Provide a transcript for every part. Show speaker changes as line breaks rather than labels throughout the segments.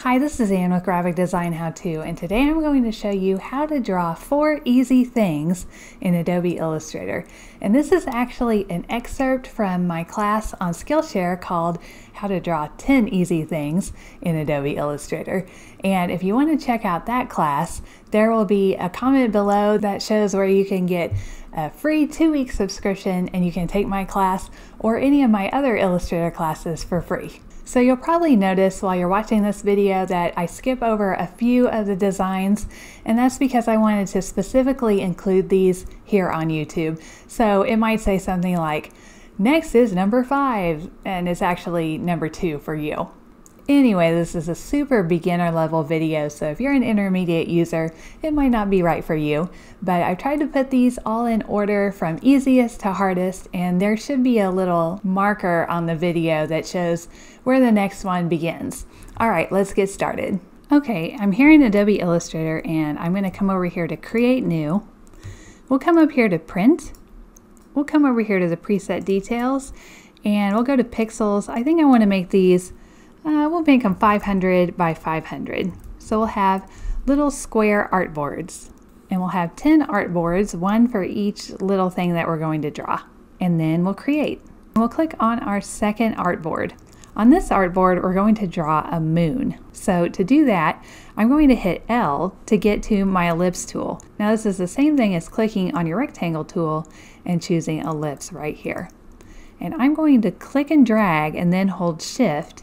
Hi, this is Ann with Graphic Design How To, and today I'm going to show you how to draw 4 easy things in Adobe Illustrator. And this is actually an excerpt from my class on Skillshare called How to Draw 10 Easy Things in Adobe Illustrator. And if you want to check out that class, there will be a comment below that shows where you can get a free 2-week subscription and you can take my class or any of my other Illustrator classes for free. So you'll probably notice while you're watching this video that I skip over a few of the designs, and that's because I wanted to specifically include these here on YouTube. So it might say something like, next is number 5, and it's actually number 2 for you. Anyway, this is a super beginner level video, so if you're an intermediate user, it might not be right for you. But I've tried to put these all in order from easiest to hardest, and there should be a little marker on the video that shows where the next one begins. All right, let's get started. Okay, I'm here in Adobe Illustrator, and I'm going to come over here to Create New. We'll come up here to Print. We'll come over here to the Preset Details, and we'll go to Pixels. I think I want to make these we'll make them 500 by 500. So we'll have little square artboards. And we'll have 10 artboards, one for each little thing that we're going to draw. And then we'll create. And we'll click on our second artboard. On this artboard, we're going to draw a moon. So to do that, I'm going to hit L to get to my ellipse tool. Now this is the same thing as clicking on your rectangle tool and choosing ellipse right here. And I'm going to click and drag and then hold Shift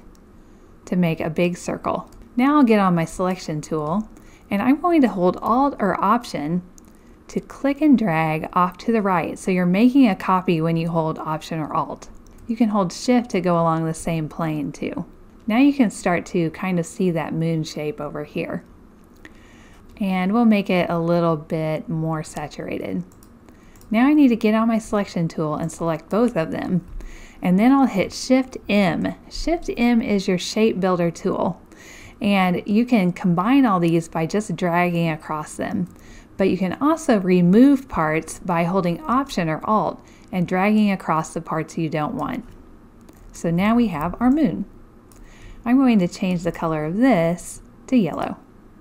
to make a big circle. Now I'll get on my selection tool and I'm going to hold Alt or Option to click and drag off to the right. So you're making a copy when you hold Option or Alt. You can hold Shift to go along the same plane too. Now you can start to kind of see that moon shape over here. And we'll make it a little bit more saturated. Now I need to get on my selection tool and select both of them. And then I'll hit Shift M. Shift M is your shape builder tool. And you can combine all these by just dragging across them. But you can also remove parts by holding Option or Alt and dragging across the parts you don't want. So now we have our moon. I'm going to change the color of this to yellow.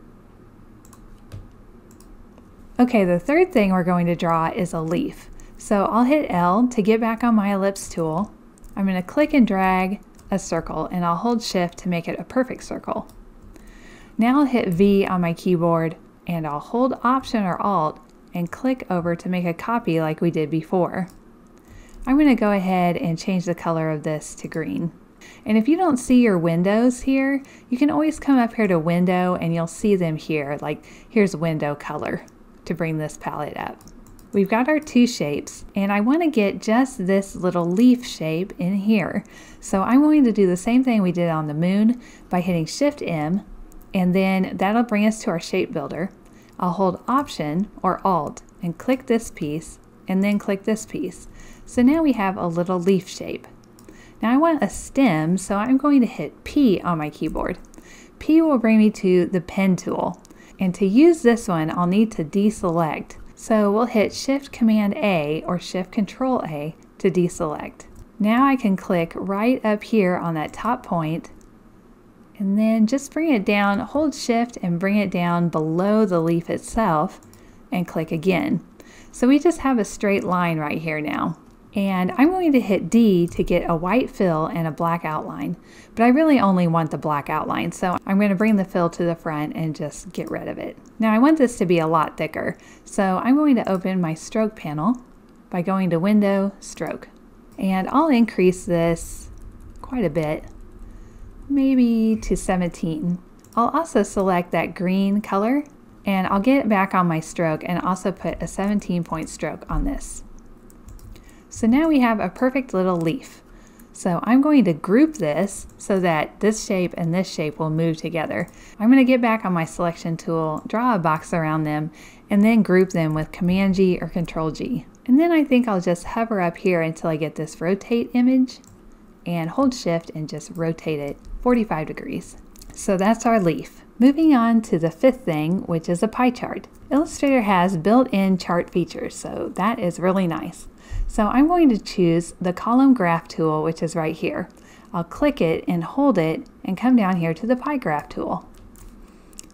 Okay, the third thing we're going to draw is a leaf. So I'll hit L to get back on my ellipse tool. I'm going to click and drag a circle and I'll hold Shift to make it a perfect circle. Now I'll hit V on my keyboard and I'll hold Option or Alt and click over to make a copy like we did before. I'm going to go ahead and change the color of this to green. And if you don't see your windows here, you can always come up here to Window and you'll see them here. Like here's Window Color to bring this palette up. We've got our 2 shapes and I want to get just this little leaf shape in here. So I'm going to do the same thing we did on the moon by hitting Shift M, and then that'll bring us to our shape builder. I'll hold Option or Alt and click this piece and then click this piece. So now we have a little leaf shape. Now I want a stem, so I'm going to hit P on my keyboard. P will bring me to the pen tool. And to use this one, I'll need to deselect. So we'll hit Shift Command A or Shift Control A to deselect. Now I can click right up here on that top point and then just bring it down, hold Shift and bring it down below the leaf itself and click again. So we just have a straight line right here now. And I'm going to hit D to get a white fill and a black outline. But I really only want the black outline, so I'm going to bring the fill to the front and just get rid of it. Now I want this to be a lot thicker, so I'm going to open my stroke panel by going to Window, Stroke. And I'll increase this quite a bit, maybe to 17. I'll also select that green color and I'll get it back on my stroke and also put a 17-point stroke on this. So now we have a perfect little leaf. So I'm going to group this so that this shape and this shape will move together. I'm going to get back on my selection tool, draw a box around them, and then group them with Command G or Control G. And then I think I'll just hover up here until I get this rotate image and hold Shift and just rotate it 45 degrees. So that's our leaf. Moving on to the 5th thing, which is a pie chart. Illustrator has built-in chart features, so that is really nice. So I'm going to choose the column graph tool, which is right here. I'll click it and hold it and come down here to the pie graph tool.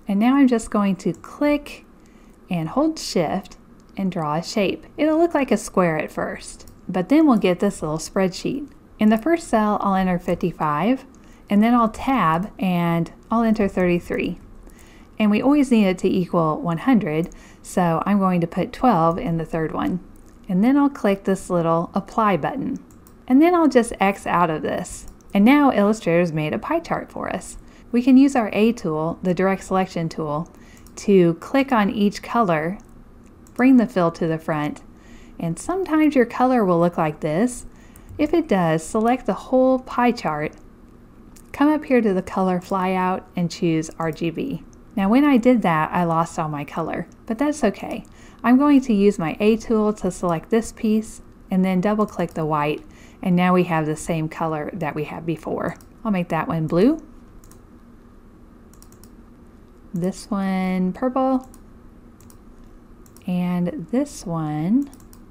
And now I'm just going to click and hold Shift and draw a shape. It'll look like a square at first, but then we'll get this little spreadsheet. In the first cell, I'll enter 55, and then I'll tab and I'll enter 33. And we always need it to equal 100, so I'm going to put 12 in the third one. And then I'll click this little Apply button. And then I'll just X out of this. And now Illustrator's made a pie chart for us. We can use our A tool, the Direct Selection tool, to click on each color, bring the fill to the front, and sometimes your color will look like this. If it does, select the whole pie chart, come up here to the color flyout and choose RGB. Now when I did that, I lost all my color, but that's okay. I'm going to use my A tool to select this piece and then double click the white, and now we have the same color that we had before. I'll make that one blue, this one purple, and this one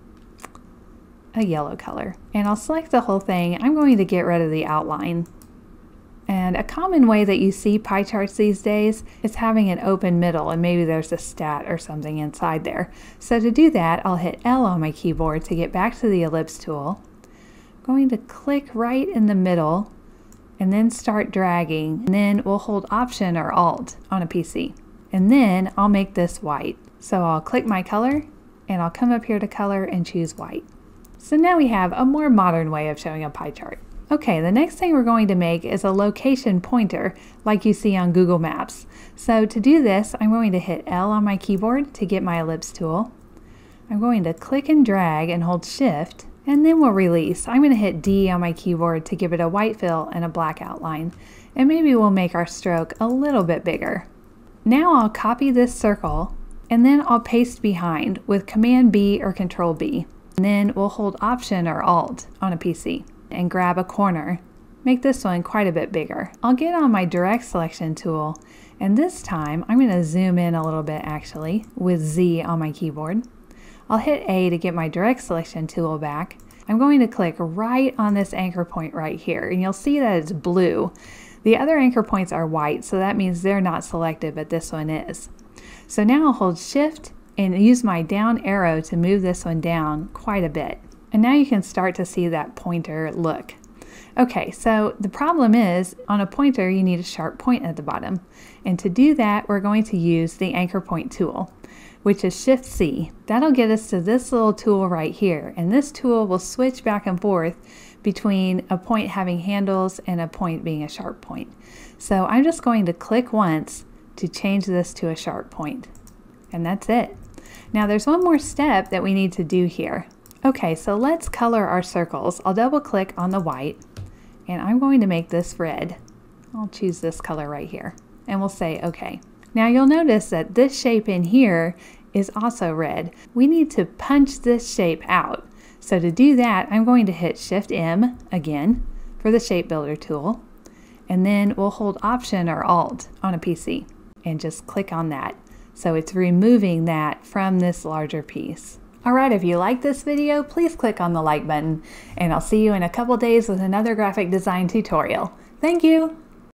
a yellow color. And I'll select the whole thing. I'm going to get rid of the outline. And a common way that you see pie charts these days is having an open middle, and maybe there's a stat or something inside there. So to do that, I'll hit L on my keyboard to get back to the ellipse tool. I'm going to click right in the middle and then start dragging. And then we'll hold Option or Alt on a PC. And then I'll make this white. So I'll click my color and I'll come up here to color and choose white. So now we have a more modern way of showing a pie chart. Okay, the next thing we're going to make is a location pointer like you see on Google Maps. So to do this, I'm going to hit L on my keyboard to get my ellipse tool. I'm going to click and drag and hold Shift, and then we'll release. I'm going to hit D on my keyboard to give it a white fill and a black outline. And maybe we'll make our stroke a little bit bigger. Now I'll copy this circle, and then I'll paste behind with Command B or Control B. And then we'll hold Option or Alt on a PC and grab a corner. Make this one quite a bit bigger. I'll get on my Direct Selection tool, and this time I'm going to zoom in a little bit actually with Z on my keyboard. I'll hit A to get my Direct Selection tool back. I'm going to click right on this anchor point right here, and you'll see that it's blue. The other anchor points are white, so that means they're not selected, but this one is. So now I'll hold Shift and use my down arrow to move this one down quite a bit. And now you can start to see that pointer look. Okay, so the problem is on a pointer you need a sharp point at the bottom. And to do that, we're going to use the anchor point tool, which is Shift C. That'll get us to this little tool right here. And this tool will switch back and forth between a point having handles and a point being a sharp point. So I'm just going to click once to change this to a sharp point. And that's it. Now there's one more step that we need to do here. Okay, so let's color our circles. I'll double click on the white and I'm going to make this red. I'll choose this color right here and we'll say okay. Now you'll notice that this shape in here is also red. We need to punch this shape out. So to do that, I'm going to hit Shift M again for the shape builder tool, and then we'll hold Option or Alt on a PC and just click on that. So it's removing that from this larger piece. Alright, if you like this video, please click on the like button, and I'll see you in a couple days with another graphic design tutorial. Thank you!